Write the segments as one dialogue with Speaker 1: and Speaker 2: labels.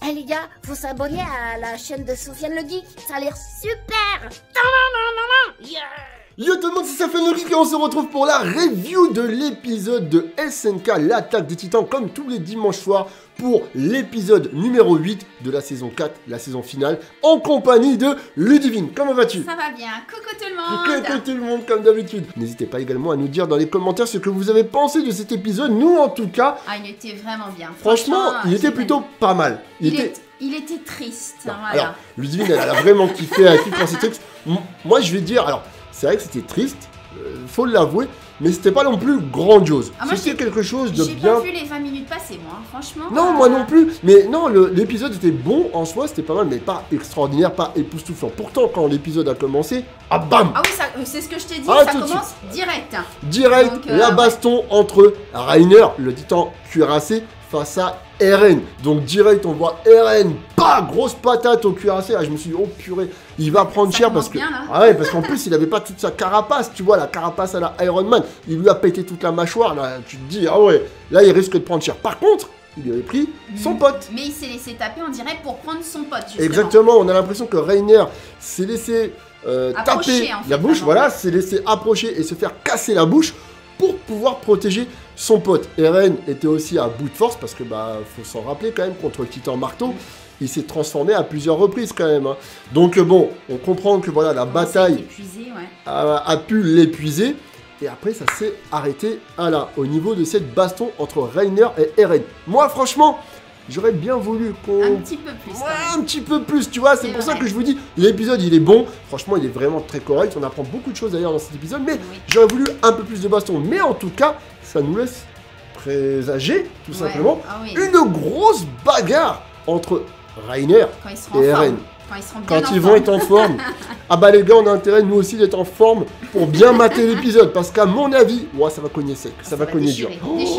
Speaker 1: Eh les gars, faut s'abonner à la chaîne de Sofiane le Geek, ça a l'air super. Yeah.
Speaker 2: Yo tout le monde, c'est Sofiane le Geek et on se retrouve pour la review de l'épisode de SNK, l'attaque des titans, comme tous les dimanches soirs, pour l'épisode numéro 8 de la saison 4, la saison finale, en compagnie de Ludivine. Comment vas-tu?
Speaker 3: Ça va bien, coucou tout le monde.
Speaker 2: Coucou tout le monde, comme d'habitude. N'hésitez pas également à nous dire dans les commentaires ce que vous avez pensé de cet épisode. Nous, en tout cas...
Speaker 3: Ah, il était vraiment bien.
Speaker 2: Franchement, il était plutôt pas mal.
Speaker 3: Il était triste,
Speaker 2: non,
Speaker 3: voilà.
Speaker 2: Alors, Ludivine, elle a vraiment kiffé à kiffé dans ces textes. Moi, je vais dire... Alors, c'est vrai que c'était triste, faut l'avouer, mais c'était pas non plus grandiose. C'était quelque chose de bien...
Speaker 3: J'ai pas vu les 20 minutes passer, moi, franchement.
Speaker 2: Non, moi non plus. Mais non, l'épisode était bon en soi, c'était pas mal, mais pas extraordinaire, pas époustouflant. Pourtant, quand l'épisode a commencé, ah bam!
Speaker 3: Ah oui, c'est ce que je t'ai dit,
Speaker 2: Ah,
Speaker 3: ça commence direct.
Speaker 2: Direct,
Speaker 3: donc,
Speaker 2: la baston entre Reiner, le titan cuirassé, face à Eren. Donc direct, on voit Eren, pas grosse patate au cuirassé. Ah, je me suis dit, oh purée, il va prendre cher parce que...
Speaker 3: bien, là.
Speaker 2: Ah ouais, parce qu'en plus, il avait pas toute sa carapace, tu vois, la carapace à la Iron Man. Il lui a pété toute la mâchoire, là, tu te dis, ah ouais, là, il risque de prendre cher. Par contre, il lui avait pris son pote.
Speaker 3: Mais il s'est laissé taper, on dirait, pour prendre son pote, justement.
Speaker 2: Exactement, on a l'impression que Reiner s'est laissé taper
Speaker 3: en fait,
Speaker 2: la bouche,
Speaker 3: vraiment.
Speaker 2: voilà, s'est laissé approcher et se faire casser la bouche pour pouvoir protéger son pote. Eren était aussi à bout de force parce que, bah, faut s'en rappeler quand même, contre le titan marteau, il s'est transformé à plusieurs reprises quand même. Hein. Donc bon, on comprend que voilà, la bataille
Speaker 3: épuisé, ouais.
Speaker 2: a pu l'épuiser. Et après, ça s'est arrêté là, au niveau de cette baston entre Reiner et Eren. Moi, franchement, j'aurais bien voulu qu'on...
Speaker 3: Un petit peu plus.
Speaker 2: Ouais, un petit peu plus, tu vois. C'est pour ça que je vous dis, l'épisode, il est bon. Franchement, il est vraiment très correct. On apprend beaucoup de choses d'ailleurs dans cet épisode. Mais j'aurais voulu un peu plus de baston. Mais en tout cas, ça nous laisse présager, tout simplement, une grosse bagarre entre Reiner et Eren. Quand ils vont être en forme. Ah bah les gars, on a intérêt nous aussi d'être en forme pour bien mater l'épisode. Parce qu'à mon avis, ouais, ça va cogner sec, ça va cogner dur.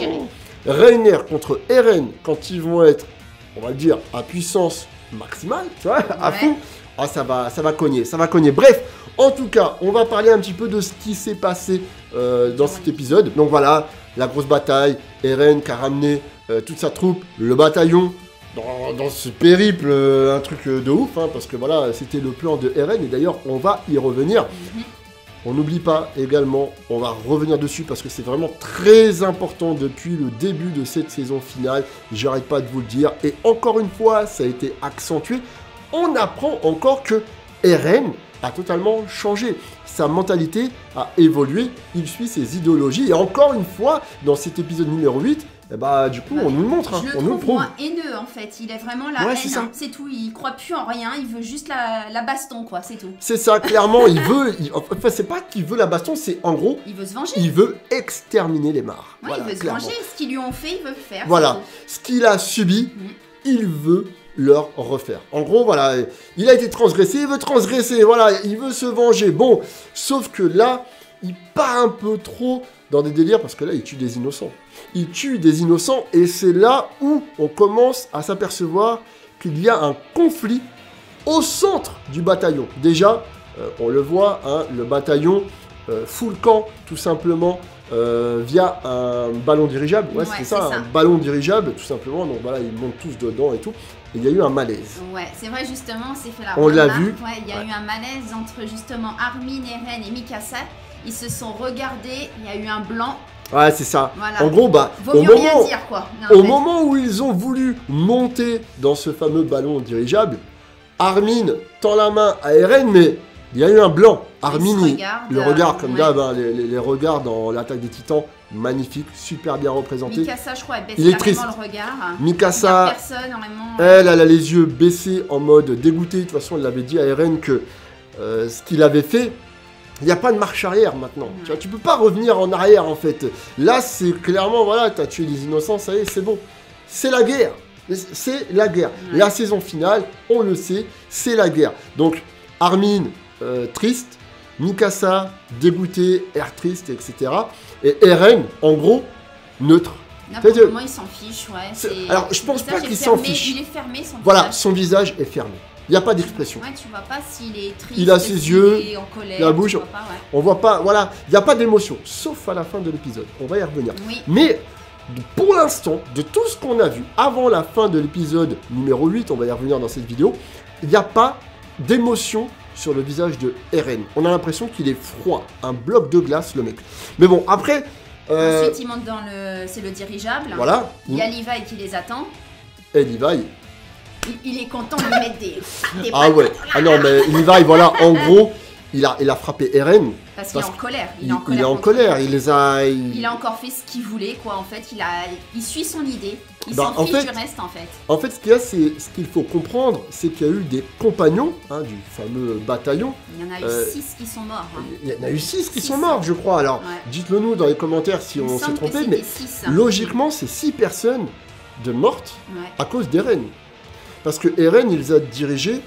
Speaker 2: Reiner contre Eren, quand ils vont être, on va dire, à puissance maximale, tu vois, à fond, ah, ça va cogner, ça va cogner. Bref, en tout cas, on va parler un petit peu de ce qui s'est passé dans cet épisode. Donc voilà, la grosse bataille, Eren qui a ramené toute sa troupe, le bataillon, dans ce périple, un truc de ouf, hein, parce que voilà, c'était le plan de Eren, et d'ailleurs, on va y revenir. On n'oublie pas également, on va revenir dessus parce que c'est vraiment très important depuis le début de cette saison finale. J'arrête pas de vous le dire. Et encore une fois, ça a été accentué. On apprend encore que Eren a totalement changé. Sa mentalité a évolué. Il suit ses idéologies. Et encore une fois, dans cet épisode numéro 8, et bah du coup on nous le montre, hein, on nous le prouve.
Speaker 3: Moins haineux en fait, il est vraiment la haine, c'est tout, il croit plus en rien, il veut juste la baston quoi, c'est tout.
Speaker 2: C'est ça, clairement, enfin c'est pas qu'il veut la baston, c'est en gros...
Speaker 3: Il veut se venger.
Speaker 2: Il veut exterminer les mares.
Speaker 3: Ouais, voilà, il veut se venger, ce qu'ils lui ont fait, il veut le faire.
Speaker 2: Voilà, ce qu'il a subi, il veut leur refaire. En gros, voilà, il a été transgressé, il veut transgresser, voilà, il veut se venger. Bon, sauf que là, il part un peu trop dans des délires parce que là, il tue des innocents. Il tue des innocents et c'est là où on commence à s'apercevoir qu'il y a un conflit au centre du bataillon. Déjà, on le voit, hein, le bataillon fout le camp tout simplement via un ballon dirigeable. Ouais, c'est ça, un ballon dirigeable tout simplement. Donc voilà, ils montent tous dedans et tout. Et il y a eu un malaise.
Speaker 3: Ouais, c'est vrai justement, on s'est fait la
Speaker 2: on l'a vu.
Speaker 3: Ouais, il y a eu un malaise entre justement Armin, Eren et Mikasa. Ils se sont regardés, il y a eu un blanc.
Speaker 2: Ouais, c'est ça.
Speaker 3: Voilà.
Speaker 2: En gros, bah, au moment où ils ont voulu monter dans ce fameux ballon dirigeable, Armin tend la main à Eren, mais il y a eu un blanc. Armin, le regard, comme d'hab, hein, les regards dans l'attaque des titans, magnifique, super bien représenté.
Speaker 3: Mikasa, je crois, elle baisse
Speaker 2: il est triste.
Speaker 3: Le regard.
Speaker 2: Mikasa,
Speaker 3: personne, vraiment,
Speaker 2: elle a les yeux baissés en mode dégoûté. De toute façon, elle l'avait dit à Eren que ce qu'il avait fait, il n'y a pas de marche arrière maintenant. Tu vois, tu peux pas revenir en arrière en fait. Là, c'est clairement, voilà, tu as tué les innocents, ça y est, c'est bon. C'est la guerre. C'est la guerre. La saison finale, on le sait, c'est la guerre. Donc, Armin, triste. Mikasa, dégoûté, air triste, etc. Et Eren, en gros, neutre.
Speaker 3: N'importe comment, il s'en fiche, ouais.
Speaker 2: Alors, je pense pas qu'il s'en fiche.
Speaker 3: Il est fermé, son
Speaker 2: voilà,
Speaker 3: visage.
Speaker 2: Son visage est fermé. Il n'y a pas d'expression.
Speaker 3: Ouais, tu vois pas s'il est triste,
Speaker 2: il a ses yeux,
Speaker 3: il est en colère,
Speaker 2: la bouche.
Speaker 3: On
Speaker 2: voit pas, voilà, il n'y a pas d'émotion, sauf à la fin de l'épisode. On va y revenir.
Speaker 3: Oui.
Speaker 2: Mais pour l'instant, de tout ce qu'on a vu avant la fin de l'épisode numéro 8, on va y revenir dans cette vidéo, il n'y a pas d'émotion sur le visage de Eren. On a l'impression qu'il est froid, un bloc de glace, le mec. Mais bon, après...
Speaker 3: Ensuite, il monte dans le... C'est le dirigeable.
Speaker 2: Voilà.
Speaker 3: Il y a Levi qui les attend.
Speaker 2: Et Levi...
Speaker 3: Il est content de lui mettre des
Speaker 2: ah ouais. Ah non, mais Levi, voilà, en gros, il a frappé Eren.
Speaker 3: Parce qu'il est en colère.
Speaker 2: Il est en colère. Il les a...
Speaker 3: Il a encore fait ce qu'il voulait, quoi. En fait, il suit son idée. Il s'en fiche du reste, en fait.
Speaker 2: En fait, ce qu'il y a, c'est ce qu'il faut comprendre, c'est qu'il y a eu des compagnons du fameux bataillon.
Speaker 3: Il y en a eu 6 qui sont morts. Hein.
Speaker 2: Il y en a eu 6 qui sont morts, je crois. Alors, dites-le nous dans les commentaires si on s'est trompé, mais
Speaker 3: 6,
Speaker 2: logiquement, c'est 6 personnes de mortes à cause d'Eren. Parce que Eren, il les a dirigés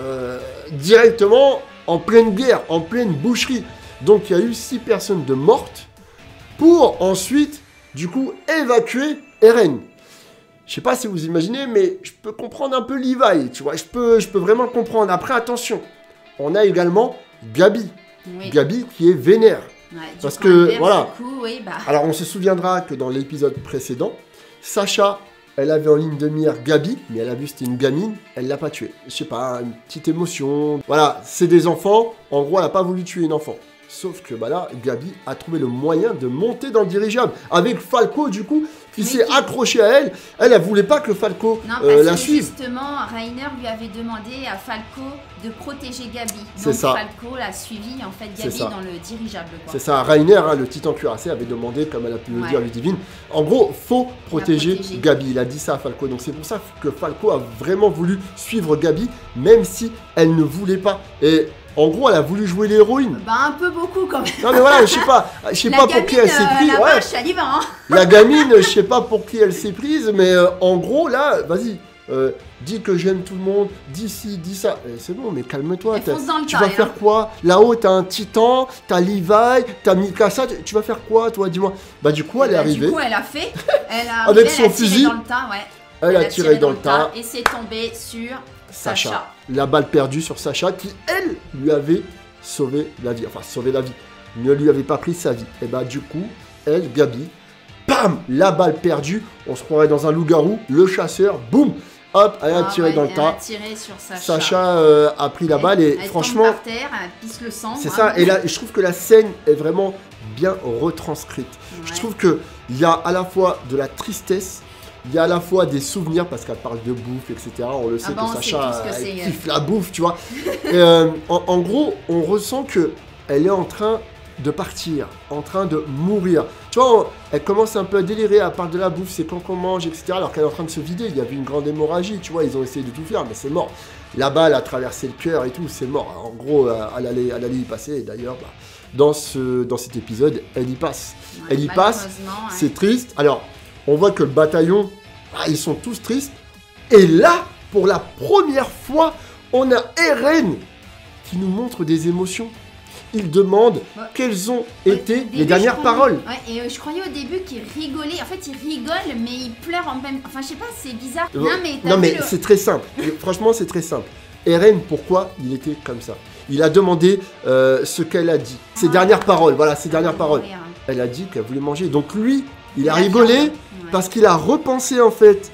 Speaker 2: directement en pleine guerre, en pleine boucherie. Donc, il y a eu 6 personnes de mortes pour ensuite, du coup, évacuer Eren. Je sais pas si vous imaginez, mais je peux comprendre un peu Levi, tu vois. Je peux vraiment comprendre. Après, attention, on a également Gabi. Oui. Gabi qui est vénère.
Speaker 3: Ouais,
Speaker 2: parce que, voilà.
Speaker 3: Coup, oui, bah.
Speaker 2: Alors, on se souviendra que dans l'épisode précédent, Sacha... Elle avait en ligne de mire Gabi, mais elle a vu que c'était une gamine, elle l'a pas tuée. Je sais pas, une petite émotion. Voilà, c'est des enfants, en gros, elle a pas voulu tuer une enfant. Sauf que bah là, Gabi a trouvé le moyen de monter dans le dirigeable. Avec Falco, du coup, qui s'est accroché à elle. Elle voulait pas que Falco la suive.
Speaker 3: Justement, Reiner lui avait demandé à Falco de protéger Gabi.
Speaker 2: C'est
Speaker 3: donc
Speaker 2: ça.
Speaker 3: Falco l'a suivi, en fait, Gabi dans le dirigeable.
Speaker 2: C'est ça, Reiner, le titan cuirassé, avait demandé, comme elle a pu le dire, Ludivine, en gros, faut protéger Gabi. Il a dit ça à Falco. Donc c'est pour ça que Falco a vraiment voulu suivre Gabi, même si elle ne voulait pas. Et en gros, elle a voulu jouer l'héroïne.
Speaker 3: Bah un peu beaucoup quand même.
Speaker 2: Non mais voilà, je sais pas pour qui elle s'est prise.
Speaker 3: La vache, elle y va, hein.
Speaker 2: La gamine, je sais pas pour qui elle s'est prise, mais en gros là, vas-y, dis que j'aime tout le monde, dis ci, dis ça. C'est bon, mais calme-toi. Tu vas faire quoi? Là-haut, t'as un titan, t'as Levi, t'as Mikasa. Tu vas faire quoi, toi? Dis-moi. Bah du coup, elle est arrivée.
Speaker 3: Du coup, elle a fait.
Speaker 2: Avec son fusil.
Speaker 3: Dans le tas, ouais.
Speaker 2: Elle a tiré dans le tas.
Speaker 3: Et c'est tombé sur Sacha.
Speaker 2: La balle perdue sur Sacha qui, elle, lui avait sauvé la vie. Enfin, sauvé la vie. Ne lui avait pas pris sa vie. Et bah du coup, elle, Gabi, bam, la balle perdue. On se croirait dans un loup-garou. Le chasseur, boum, hop, elle a tiré dans le tas.
Speaker 3: Elle a tiré sur Sacha.
Speaker 2: Sacha a pris la balle et franchement...
Speaker 3: Elle tombe par terre, elle pisse le sang.
Speaker 2: C'est ça. Et là, je trouve que la scène est vraiment bien retranscrite. Ouais. Je trouve qu'il y a à la fois de la tristesse, il y a à la fois des souvenirs, parce qu'elle parle de bouffe, etc. On le sait que Sacha kiffe la bouffe, tu vois. Et en gros, on ressent qu'elle est en train de partir, en train de mourir. Tu vois, elle commence un peu à délirer, elle parle de la bouffe, c'est quand qu'on mange, etc. Alors qu'elle est en train de se vider, il y avait une grande hémorragie, tu vois, ils ont essayé de tout faire, mais c'est mort. La balle a traversé le cœur et tout, c'est mort. En gros, elle allait y passer, et d'ailleurs, bah, dans cet épisode, elle y passe. Ouais, elle y passe, c'est triste. Alors, on voit que le bataillon, ils sont tous tristes. Et là, pour la première fois, on a Eren qui nous montre des émotions. Il demande quelles ont été les dernières paroles.
Speaker 3: Ouais, et je croyais au début qu'il rigolait. En fait, il rigole, mais il pleure en même temps. Enfin, je sais pas, c'est bizarre.
Speaker 2: Non, mais c'est très simple. Franchement, c'est très simple. Eren, pourquoi il était comme ça? Il a demandé ce qu'elle a dit. Ses dernières paroles, voilà, ses dernières paroles. Elle a dit qu'elle voulait manger. Donc lui, il a rigolé parce qu'il a repensé en fait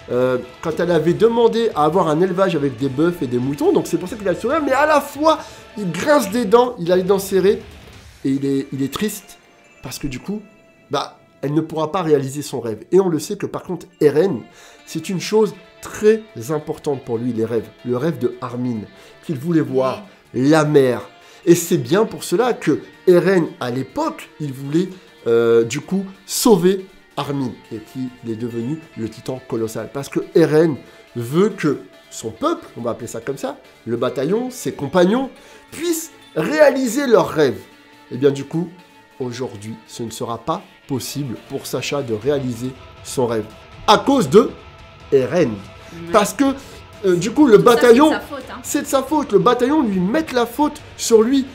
Speaker 2: quand elle avait demandé à avoir un élevage avec des bœufs et des moutons. Donc c'est pour ça qu'il a le sourire. Mais à la fois, il grince des dents, il a les dents serrées et il est triste parce que du coup, bah, elle ne pourra pas réaliser son rêve. Et on le sait que par contre, Eren, c'est une chose très importante pour lui, les rêves. Le rêve de Armin, qu'il voulait voir, la mer. Et c'est bien pour cela que Eren, à l'époque, il voulait du coup sauver Armin, et qui est devenu le titan colossal. Parce que Eren veut que son peuple, on va appeler ça comme ça, le bataillon, ses compagnons, puissent réaliser leurs rêves. Et bien du coup, aujourd'hui, ce ne sera pas possible pour Sacha de réaliser son rêve. À cause de Eren. Parce que, du coup, le bataillon, c'est de sa faute. Le bataillon lui met la faute sur lui.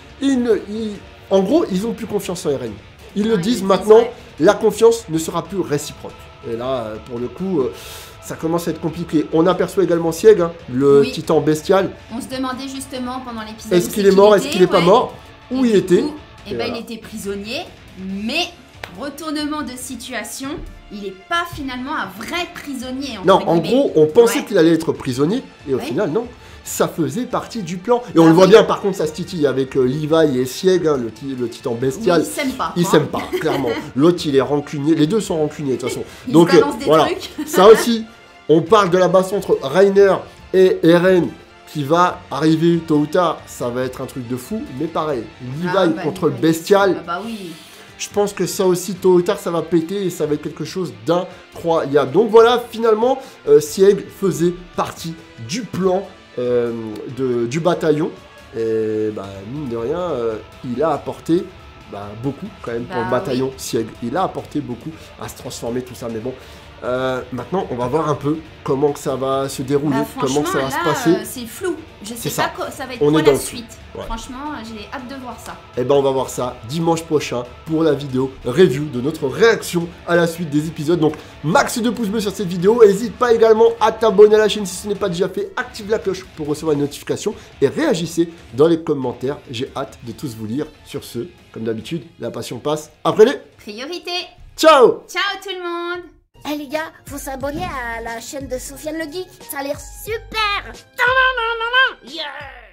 Speaker 2: En gros, ils n'ont plus confiance en Eren. Ils le disent maintenant, la confiance ne sera plus réciproque. Et là, pour le coup, ça commence à être compliqué. On aperçoit également Sieg, hein, le titan bestial.
Speaker 3: On se demandait justement pendant l'épisode...
Speaker 2: Est-ce qu'il est mort, est-ce qu'il n'est pas mort? Où il était?
Speaker 3: Et ben, il était prisonnier, mais retournement de situation, il est pas finalement un vrai prisonnier.
Speaker 2: Non, en gros, on pensait
Speaker 3: Ouais.
Speaker 2: qu'il allait être prisonnier, et au
Speaker 3: Ouais.
Speaker 2: final, non. Ça faisait partie du plan. Et on le voit
Speaker 3: oui.
Speaker 2: bien, par contre, ça se titille avec Levi et Sieg, hein, le titan bestial.
Speaker 3: Oui, ils s'aiment pas.
Speaker 2: Ils
Speaker 3: quoi.
Speaker 2: s'aiment pas, clairement. L'autre, il est rancunier. Les deux sont rancuniers, de toute façon.
Speaker 3: Ils
Speaker 2: Donc,
Speaker 3: se balancent des
Speaker 2: voilà.
Speaker 3: trucs.
Speaker 2: Ça aussi, on parle de la baston entre Reiner et Eren qui va arriver tôt ou tard. Ça va être un truc de fou. Mais pareil, Levi
Speaker 3: Ah, bah,
Speaker 2: contre le
Speaker 3: Levi,
Speaker 2: bestial.
Speaker 3: Ah bah oui.
Speaker 2: Je pense que ça aussi, tôt ou tard, ça va péter et ça va être quelque chose d'incroyable. Donc voilà, finalement, Sieg faisait partie du plan du bataillon. Et bah, mine de rien, il a apporté beaucoup quand même pour
Speaker 3: Bah
Speaker 2: le bataillon Sieg. Il a apporté beaucoup à se transformer, tout ça. Mais bon, maintenant, on va voir un peu comment que ça va se dérouler,
Speaker 3: Bah,
Speaker 2: comment que ça va
Speaker 3: franchement,
Speaker 2: se
Speaker 3: là,
Speaker 2: passer.
Speaker 3: c'est flou. Je sais
Speaker 2: C'est
Speaker 3: pas ça va être
Speaker 2: On
Speaker 3: quoi
Speaker 2: est dans
Speaker 3: la
Speaker 2: le flou.
Speaker 3: suite.
Speaker 2: Ouais.
Speaker 3: Franchement, j'ai hâte de voir ça.
Speaker 2: Et ben on va voir ça dimanche prochain pour la vidéo review de notre réaction à la suite des épisodes. Donc max de pouces bleus sur cette vidéo. N'hésite pas également à t'abonner à la chaîne si ce n'est pas déjà fait. Active la cloche pour recevoir une notification et réagissez dans les commentaires. J'ai hâte de tous vous lire. Sur ce, comme d'habitude, la passion passe après les...
Speaker 3: Priorité.
Speaker 2: Ciao!
Speaker 3: Ciao tout le monde.
Speaker 1: Eh les gars, faut s'abonner à la chaîne de Sofiane le Geek, ça a l'air super. Yeah.